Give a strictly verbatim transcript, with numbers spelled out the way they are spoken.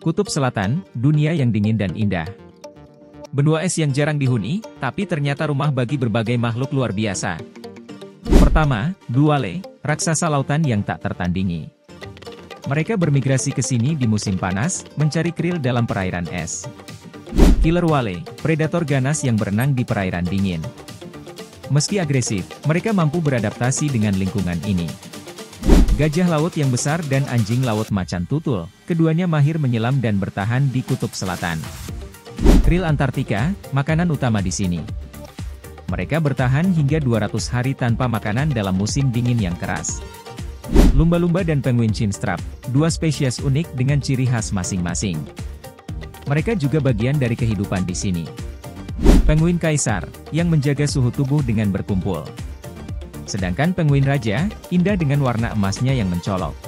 Kutub Selatan, dunia yang dingin dan indah. Benua es yang jarang dihuni, tapi ternyata rumah bagi berbagai makhluk luar biasa. Pertama, Blue Whale, raksasa lautan yang tak tertandingi. Mereka bermigrasi ke sini di musim panas, mencari krill dalam perairan es. Killer Whale, predator ganas yang berenang di perairan dingin. Meski agresif, mereka mampu beradaptasi dengan lingkungan ini. Gajah laut yang besar dan anjing laut macan tutul, keduanya mahir menyelam dan bertahan di kutub selatan. Krill Antartika, makanan utama di sini. Mereka bertahan hingga dua ratus hari tanpa makanan dalam musim dingin yang keras. Lumba-lumba dan penguin chinstrap, dua spesies unik dengan ciri khas masing-masing. Mereka juga bagian dari kehidupan di sini. Penguin kaisar, yang menjaga suhu tubuh dengan berkumpul. Sedangkan penguin raja, indah dengan warna emasnya yang mencolok.